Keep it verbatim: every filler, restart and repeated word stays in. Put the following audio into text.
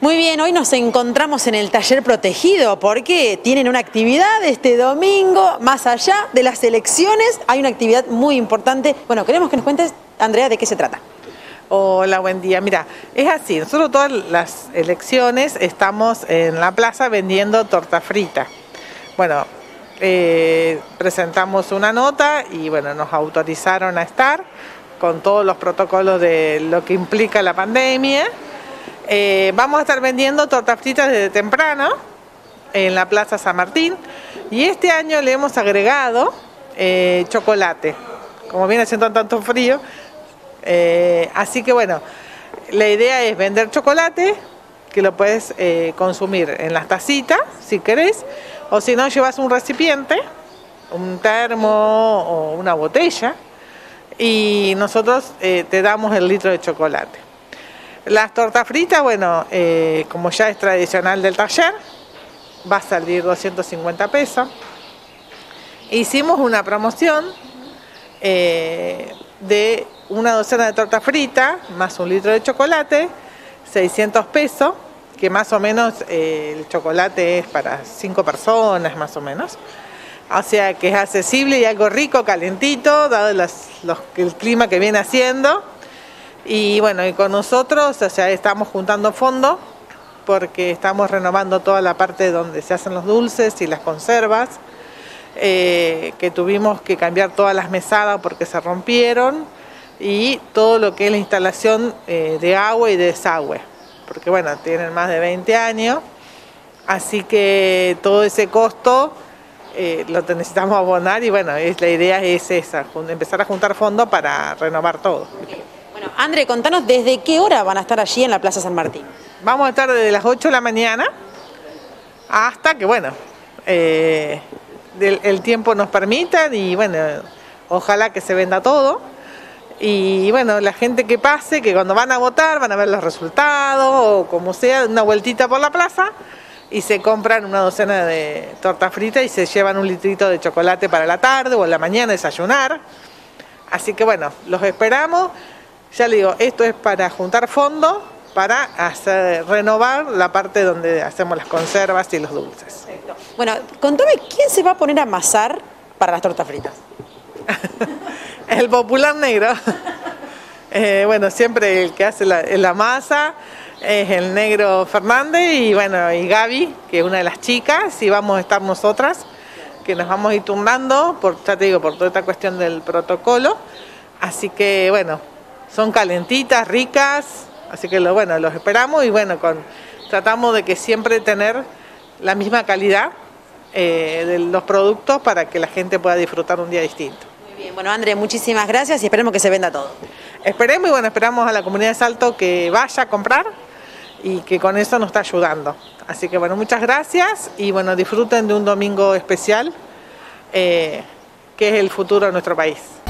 Muy bien, hoy nos encontramos en el taller protegido porque tienen una actividad este domingo, más allá de las elecciones, hay una actividad muy importante. Bueno, queremos que nos cuentes, Andrea, de qué se trata. Hola, buen día. Mira, es así, nosotros todas las elecciones estamos en la plaza vendiendo torta frita. Bueno, eh, presentamos una nota y bueno, nos autorizaron a estar con todos los protocolos de lo que implica la pandemia. Eh, vamos a estar vendiendo tortas fritas desde temprano en la Plaza San Martín y este año le hemos agregado eh, chocolate, como viene haciendo tanto frío, eh, así que bueno, la idea es vender chocolate que lo puedes eh, consumir en las tacitas si querés, o si no llevas un recipiente, un termo o una botella y nosotros eh, te damos el litro de chocolate. Las tortas fritas, bueno, eh, como ya es tradicional del taller, va a salir doscientos cincuenta pesos. Hicimos una promoción eh, de una docena de tortas fritas más un litro de chocolate, seiscientos pesos, que más o menos eh, el chocolate es para cinco personas más o menos. O sea que es accesible y algo rico, calentito, dado las, los, el clima que viene haciendo. Y bueno, y con nosotros, o sea, estamos juntando fondos porque estamos renovando toda la parte donde se hacen los dulces y las conservas, eh, que tuvimos que cambiar todas las mesadas porque se rompieron, y todo lo que es la instalación eh, de agua y de desagüe, porque bueno, tienen más de veinte años, así que todo ese costo eh, lo necesitamos abonar y bueno, es, la idea es esa, empezar a juntar fondos para renovar todo. Bueno, André, contanos desde qué hora van a estar allí en la Plaza San Martín. Vamos a estar desde las ocho de la mañana hasta que, bueno, eh, del, el tiempo nos permita y, bueno, ojalá que se venda todo. Y, bueno, la gente que pase, que cuando van a votar van a ver los resultados o como sea, una vueltita por la plaza y se compran una docena de tortas fritas y se llevan un litrito de chocolate para la tarde o en la mañana desayunar. Así que, bueno, los esperamos. Ya le digo, esto es para juntar fondos, para hacer, renovar la parte donde hacemos las conservas y los dulces. Perfecto. Bueno, contame, ¿quién se va a poner a amasar para las tortas fritas? El popular negro. eh, bueno, siempre el que hace la, la masa es el negro Fernández y bueno, y Gaby, que es una de las chicas, y vamos a estar nosotras, que nos vamos a ir turnando, por, ya te digo, por toda esta cuestión del protocolo. Así que bueno, son calentitas, ricas, así que lo, bueno, los esperamos y bueno, con, tratamos de que siempre tener la misma calidad eh, de los productos para que la gente pueda disfrutar un día distinto. Muy bien, bueno, André, muchísimas gracias y esperemos que se venda todo. Esperemos y bueno, esperamos a la comunidad de Salto que vaya a comprar y que con eso nos está ayudando. Así que bueno, muchas gracias y bueno, disfruten de un domingo especial eh, que es el futuro de nuestro país.